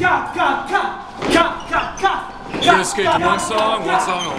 You're gonna skate to one song only.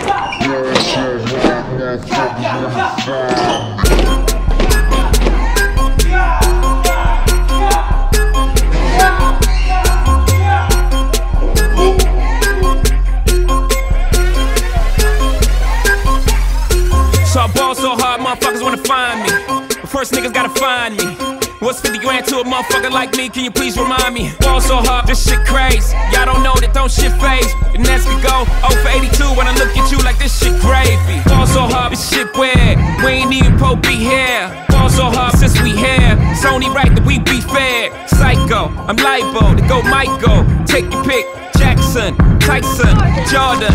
So I ball so hard, motherfuckers wanna find me. But first niggas gotta find me. What's 50 grand to a motherfucker like me? Can you please remind me? Ball so hard, this shit crazy. Y'all don't know that don't shit phase. And that's could go 0 for 82 when I look at you like this shit gravy. Ball so hard, this shit weird. We ain't even po be here. Ball so hard since we here. It's only right that we be fair. Psycho, I'm liable to go Michael. Take your pick. Jackson, Tyson, Jordan.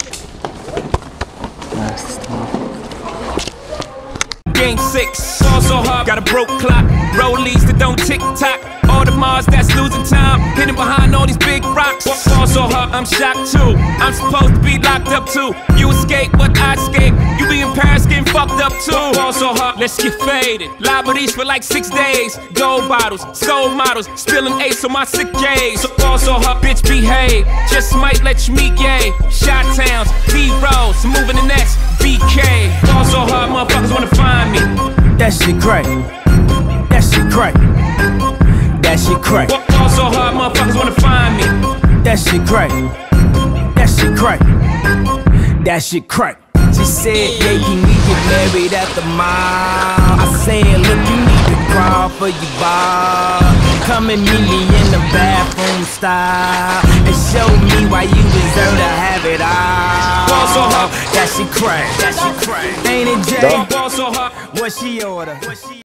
Game 6, ball so hard, got a broke clock. Rollies that don't tick-tock. All the Mars that's losing time, hidden behind all these big rocks. Ball so hard, I'm shocked too. I'm supposed to be locked up too. You escape, but I escape. You be in Paris getting fucked up too. Ball so hard, let's get faded. Liberties for like 6 days. Gold bottles, soul models, spilling ace on my sick days. So ball so hard, bitch behave. Just might let you meet gay. Shot towns, B-rolls, moving the next BK. Ball so hard, motherfuckers wanna find me. That shit crack. That shit crack. That shit crack. Ball so hard, motherfuckers wanna find me. That shit crack. That shit crack. That shit crack. She said, yeah, can we get married at the mall? I said, look, you need to crawl for your bar. Come and meet me in the bathroom style and show me why you deserve to have it all. Ball so hard. That shit crack. That shit crack. Ain't it, Jay? Ball so hard. What she order?